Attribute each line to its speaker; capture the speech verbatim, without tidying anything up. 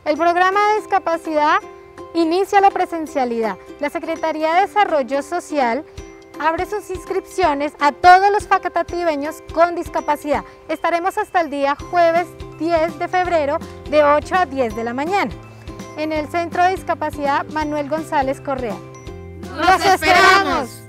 Speaker 1: El programa de discapacidad inicia la presencialidad. La Secretaría de Desarrollo Social abre sus inscripciones a todos los facatativeños con discapacidad. Estaremos hasta el día jueves diez de febrero de ocho a diez de la mañana en el Centro de Discapacidad Manuel González Correa.
Speaker 2: ¡Los esperamos!